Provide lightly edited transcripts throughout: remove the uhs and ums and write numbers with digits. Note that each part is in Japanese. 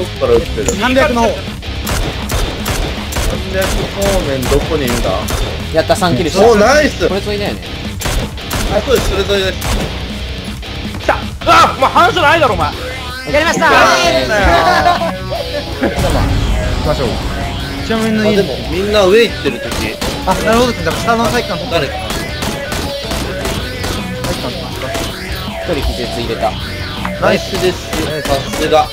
どっから撃ってる 300の方。 300方面どこにいるんだやった、3キルした。 おーナイスこれ沿いだよね。 あ、そうです、それぞれです来た。うわ、もう反射ないだろお前。 やりましたー。 行きましょう。 正面の家に。 あでもみんな上行ってる時あ、なるほど。じゃあ下の体育館の誰か 1人気絶入れた。 ナイスですさすが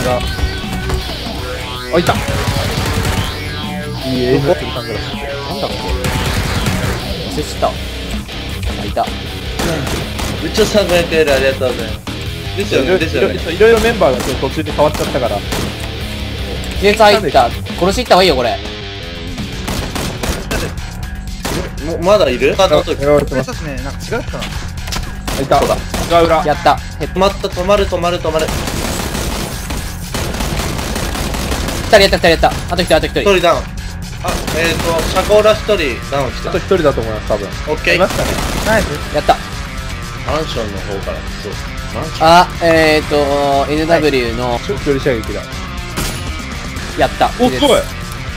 あ、いた。いい映像。 なんだこれ。忘れちゃった。あ、いた。 宇宙さんがやってるありがとうございますですよねですよねいろいろメンバーが途中で変わっちゃったから。 気絶入った。殺していった方がいいよ、これ。 まだいるあ、どうぞ狙われてます。 そうですね。なんか違うかな。 いた。裏裏。 やった。 止まった止まる止まる止まる 2人やった、2人やった。あと1人、あと1人。 一人ダウンあ、シャコーラ1人ダウンしたあと一人だと思います多分。 オッケーいましたね。 ナイス。 やった。 マンションの方からそうマンションあ、NW の、 距離射撃だ。 やった。 お、すごい。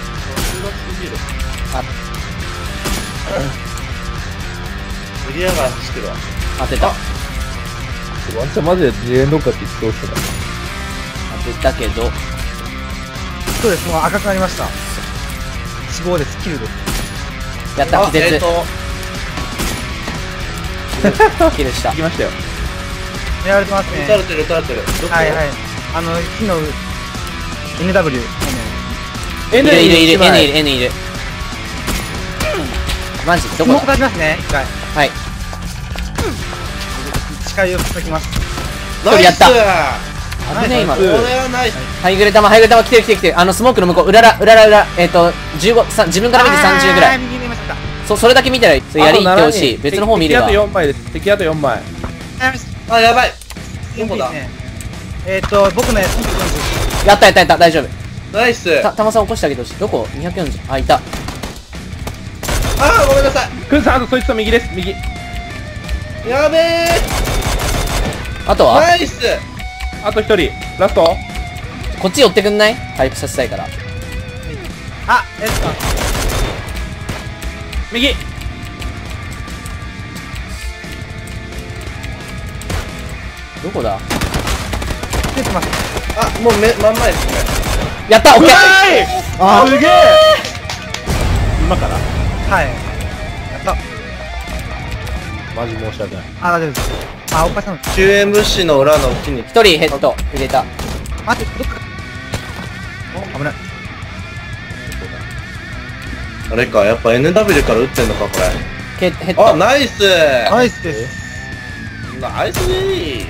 エリアが走ってるわ当てた。 ワンちゃんマジで自演どっかって言ってほしいな。 当てたけど、 そうです。もう赤くなりました。死亡です。キルです。 やった、気絶。キルした行。きましたよ。 狙われてますね。 撃たれてる撃たれてるどこはいはい。火の NW。 いるいるいる、 一枚 N いる、N いる。マジ、どこだ。 もう立ちますね。一回。 はい。 視界を叩きます。 ナイスやったこ危ねえ、今。 ナイスれはナイスハイグレ玉来てる来てる来てる。スモークの向こう、裏、15、自分から見て30ぐらい。 右に見ました。 それだけ見たら、それやり行ってほしい。別の方見れば。 敵あと4枚です。敵あと4枚。 あ、やばいどこだ僕のやつ。 やった、大丈夫。 ナイスたまさん起こしてあげてほしい。どこ ?240。あ、いた。 あーごめんなさくんさん、あとそいつと右です。右。 いやべえあとはナイスあと1人。ラスト。 こっち寄ってくんない？回復させたいから。 あ、 右。 どこだ？ 出てます。 あ、もう真ん前ですねやった、オッケー。 あーすげえ。今からはい。やった。 マジ申し訳ない。 あ、大丈夫です。あ、お母さん。 救援物資の裏の木に 1人ヘッド入れた。 待って、どっか。危ない。 あれかやっぱ NW から撃ってんのかこれヘッド。 あ、ナイスナイスです。 ナイスー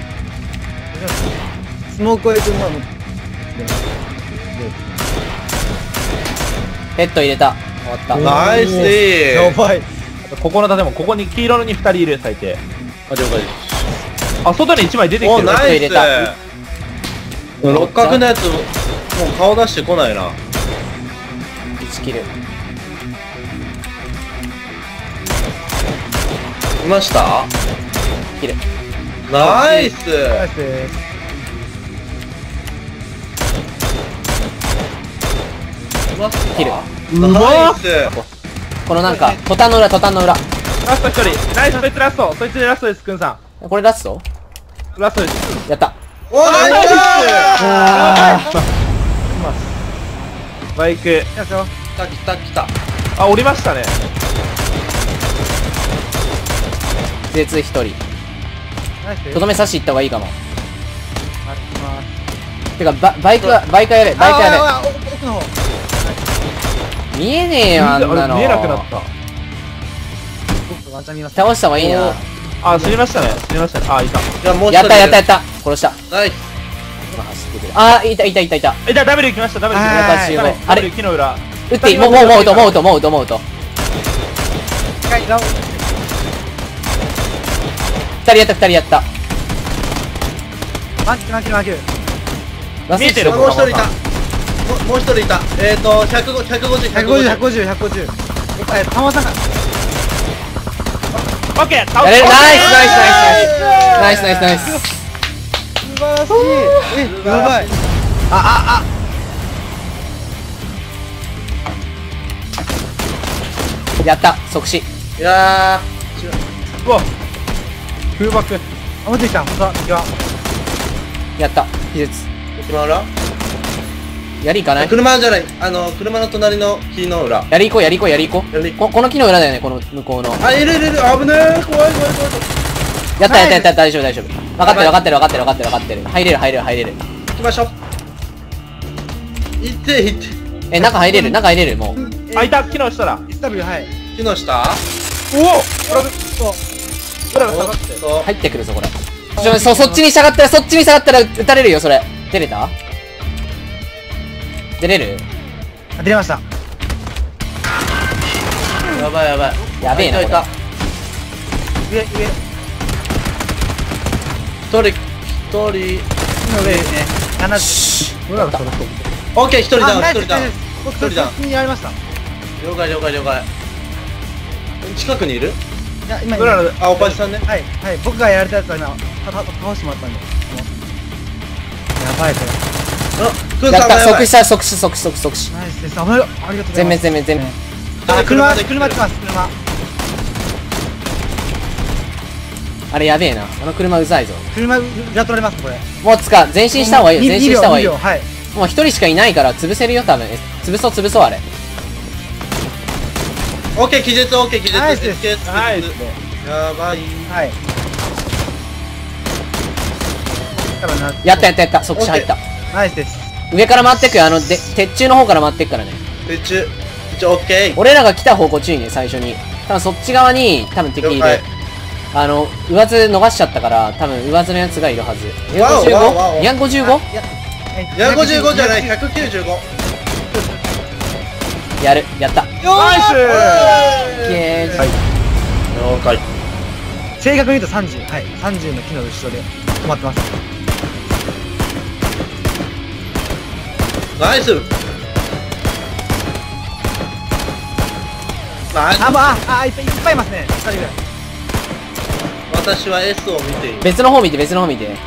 スモークを入れてもらう。 ヘッド入れた。終わった。 ナイスーやばい。 ここの建物、ここに黄色のに2人いる、最低。 あ、了解ですあ、外に1枚出てきてお、 る。 ナイス入れた六角のやつもう顔出してこないな 1キル。 いましたキル。 ナイスナイスです。 いましたキル。 ナイスこのなんか、トタンの裏。 ラスト1人。ナイス、そいつラスト。そいつでラストです、くんさこれラスト？ ん。ラストです。 やった。 お、ナイスバイク。 いきますよ。 来たあ、降りましたね。 絶1人。 ナイスです。 とどめ刺し行った方がいいかも。 待ってます。 てか、バイクやべ。 あ、奥の方。 見えねえよ、あんなの。 見えなくなった。 僕ワンチャン見ます。 倒した方がいいな。 あ、死にましたね。あ、いた。 じゃあもう一や人った。殺した。 ナイス今走ってくる。あー、いた。 じゃあ、ダブル来ました、ダブル来まはいした。 はいダブル木の裏。 撃っていい。もう撃と。 一回ダウン。 2人やった。 マンキル。 ラス見えてるトもう一人いたもう一人いた150 150。タマさんが。 オッケー、倒やれる。ナイス。 素晴らしい。やばい。 やった、即死。 いやうわ空爆。 持ってきた。ほんとだ。右側。 やった、技術。 ー、車裏やり行かない？ 車じゃない、車の隣の木の裏。 やり行こう、やり行こう、やり行こやりう。この木の裏だよね、この向こうの。 あ、いるいるいる、危ねえ、怖い怖い怖い。 やったやったやった、大丈夫大丈夫。分かってる分かってる分かってる分かってる分かってる。入れる入れる入れる。 行きましょう。行って行って。 中入れる中入れる、もう。 あ、いた、機能したら。 SW、はい。 木の下おお裏が下おっがって。 と。 入ってくるぞ、これ。そっちに下がったら、そっちに下がったら撃たれるよ、それ。出れた？出れる？ 出れました。 やばいやばい。 やべえな、これ。 いたい上。 た。一人。 木の上ですね。70。裏がそれと。 オッケー、一人ダウン、 ナイス一人ダウン。 僕、 一人だそっちにやりました。 了解了解了解。近くにいる？ いや、今、 裏のあ、おぱじさんね。 はい、はい。僕がやられたやつは今、倒してもらったんで。やばい、これ。 あ、クンやった、 さんがやばい。 即死した、即死即死即死即死。 ナイスです。ありがとうございます。 全面全面全面。 あ、車で来ます、車。 あれやべえな。あの車うざいぞ。 車、裏取られます、これ。 もう前進した方がいいよ、前進した方がいい。もうはい。 一人しかいないから潰せるよ、多分。潰そう潰そう、あれ。 オッケー、気絶、オッケー、気絶。 ナイスです SK ナイス。 やばい。 はい。 やったやったやった、即死入った。 ナイスです。 上から回ってくよ、鉄柱の方から回ってくからね。 鉄柱。一応、オッケー。 俺らが来た方向注意ね、最初に。多分そっち側に、多分敵いる了解。 上津逃しちゃったから、多分上津のやつがいるはず。 わおわおわお 255?255? 155じゃない、195。 やる、やった。 ナイスイェーイ。 了解。 正確に言うと30。はい。30の木の後ろで止まってます。 ナイス。ナイス。 いっぱいいますね。2人ぐらい。 私は S を見ている。 別の方見て、別の方見て。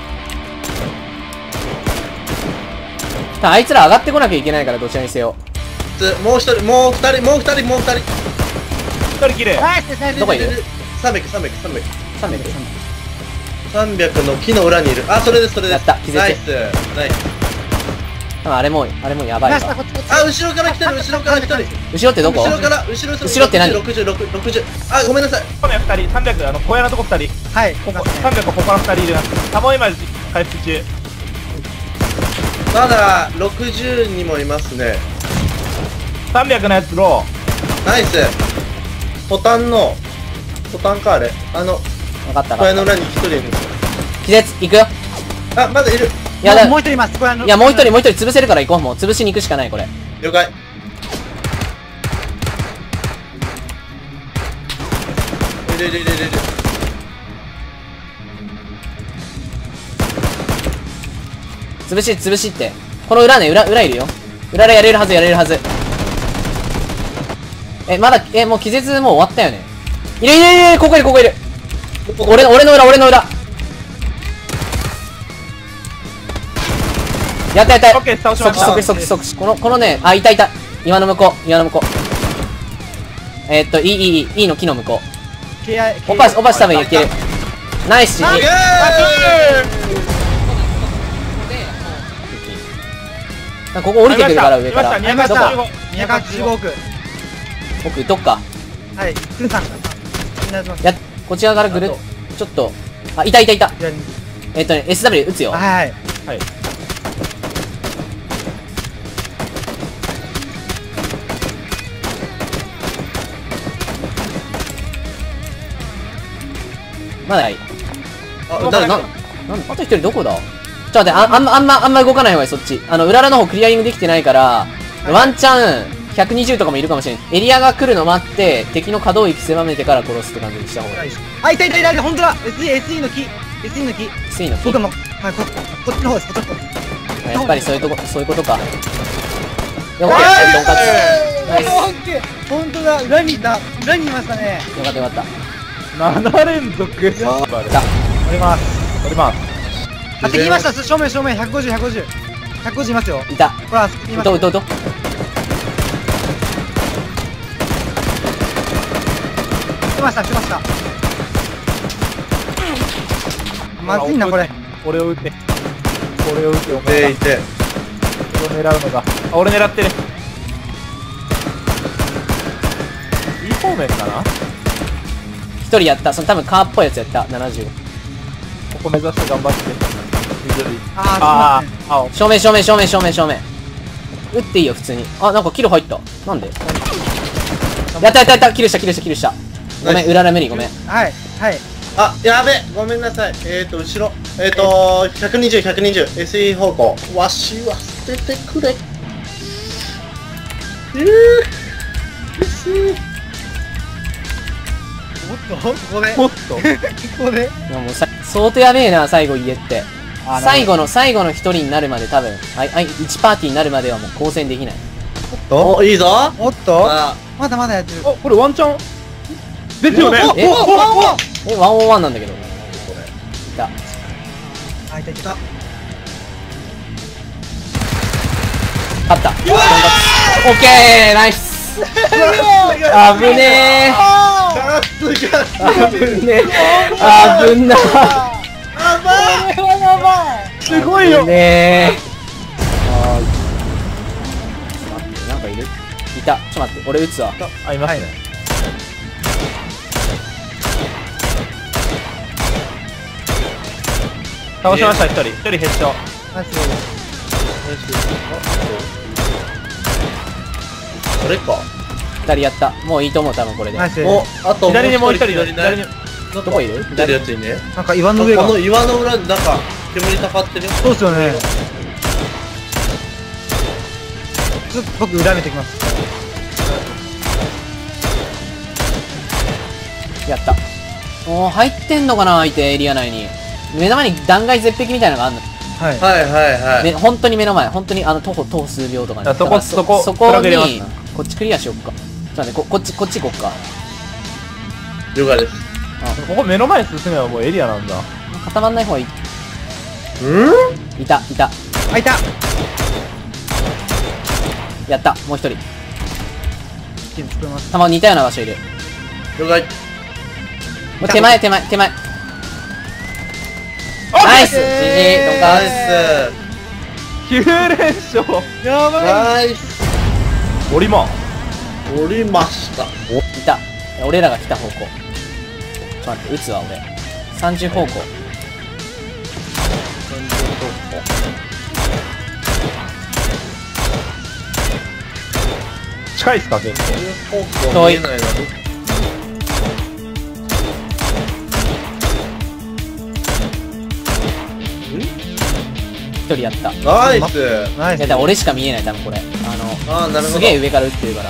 あいつら上がってこなきゃいけないから、どちらにせよ。 もう一人、もう二人、もう二人、もう二人。 一人きれい。 ナイスです、ナイスです。 どこいる？ 300、300、300。 300。 300の木の裏にいる。あ、それです、それです。 やった気絶ナイス。ナイス。 あれもやばいわ。 こっちこっち。 あ、後ろから来てる、後ろから一人。 後ろってどこ？ 後ろから、後ろって何 60、60。あ、ごめんなさい。 ここに2人、300、小屋のとこ2人。 はい。 ここ、300、ここの2人いる。タモ今回復中。 まだ60にもいますね。 300のやつロナイス。トタンかあれ。 分かった小屋のか。 裏に一人いるんですよ。 気絶、行くよ。 あ、まだいる。 いや、 もう一人います。これいや、もう一人潰せるから行こう。もう潰しに行くしかない、これ。 了解。いる。 潰しって。この裏ね、裏いるよ。裏でやれるはず。まだ、もう気絶もう終わったよね。いる、ここいる。俺の裏。やった。 オッケー、倒しました。 即死。このね、あ、いた。岩の向こう。いいの木の向こう。おぱし多分いける。ナイス。 イエーイ。 ここ降りてくるから上から。 見ましたどこ？ 285億。 奥行っとくか。 はい。クンさんが。 こっち側からぐるっちょっと。あ、いた。SW 撃つよ。 はい。 はい。 まだいい。 あ、 誰なんあと一人どこだ？ちょっと待って、あんま動かない方がいい、そっち。裏の方クリアリングできてないから、ワンチャン、120とかもいるかもしれない。エリアが来るの待って、敵の可動域狭めてから殺すって感じにした方がいい。 あ、いた、ほんとだ。SE の木。 スイの木。 僕も、はい、こっちの方です、こっちの方。 やっぱりそういうことか。よかった、ドンカツ。ナイス。 ほんとだ、裏にいましたね。 よかった。 7連続。 来た。 降ります。 降ります。 あ、敵いました、正面、150。 150いますよ。 いた。 ほら、います。 うとうとうと。 来ました。まずいな、これ。 俺を撃て。俺を撃て、お前が。 でいて。 俺を狙うのが。あ、俺狙ってる。いい方面かな。 一人やった。その多分カーっぽいやつやった。75。 ここ目指して頑張って。緑。 あー、すいません。 青。 正面。撃っていいよ、普通に。あ、なんかキル入った。なんでやった。キルした。ごめん、裏無理、ごめん。 はい。 あ、やべ、ごめんなさい。後ろ。120、SE 方向。わしは捨ててくれ。 おっと、ここで。 もっと。 ここで。 いやもう相当やべえな、最後家って。 あ最後の一人になるまで多分、1パーティーになるまではもう交戦できない。 お、いいぞ。 おっとあ、 まだやってる。 あ、これワンチャンですよね。 え、1on1なんだけど。いた。 あ、いた。 勝った。オッケーナイス危ねさすが。 え危ねえ危んなすごいよ。 危ねえなんかいるいた。ちょっと待って、俺撃つわ。 あ、いますね。倒しました、一人ヘッショ。 ナイス。 これか。 二人やった。もういいと思う、多分これで。 ナイス。 お、あと左にもう一人だ。 左左に。 どこいる左やついね。 なんか岩の上が。 この岩の裏になんか煙たかってるよ。 そうっすよね。ちょっと僕裏見てきます。 やった。おー、入ってんのかな相手、エリア内に。目の前に断崖絶壁みたいなのがあんの。 はい。 はい。 本当に目の前。本当に徒歩数秒とかに。 あそこだからそこそこプラグ入れにます、 こっちクリアしよっか。ちょっと待って、こっち行こっか。 了解です。 ここ目の前に進めばもうエリアなんだ。 固まんない方がいい。いた。 あ、いた。 やった。もう一人。 一気に作ります。 似たような場所いる。 了解。 もう手前。ナイス !GG! ドンカナイース。 9連勝。 やばい。 ナイス。 オリマン。 おりました。 いた。俺らが来た方向。ちょっと待って、撃つわ、俺。30方向。 近いっすか結構。 見えないな。 一人やった。 ナイス。 ナイス。 だから俺しか見えない、多分これ。 あー、なるほど。 すげえ上から撃ってるから。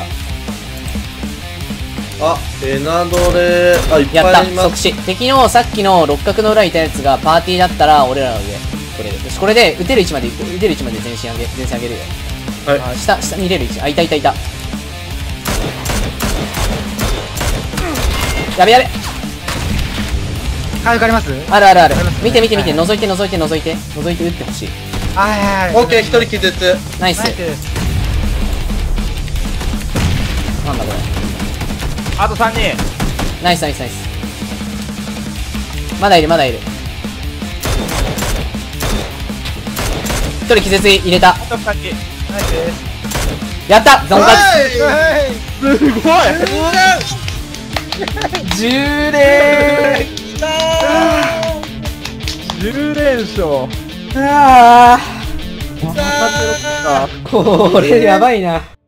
あ、エナドレ、あ、いっやったぱいいます。 即死。敵のさっきの六角の裏にいたやつがパーティーだったら俺らの上これで。よし、これで撃てる位置まで前線上げるよ。 はい。 あ、下に入れる位置。あ、いた。やべ。 はい、わかります？ ある。 あります見て。 はい覗いて撃ってほしい。 はい。 オッケー、一人気絶。 ナイス。 ナイスです。 なんだこれ。 あと3人。 ナイス。まだいる。一人気絶入れた。 あと2人。 ナイスです。 やったゾンカツはい。 すごい。 10連 10連勝。 ああこれやばいな。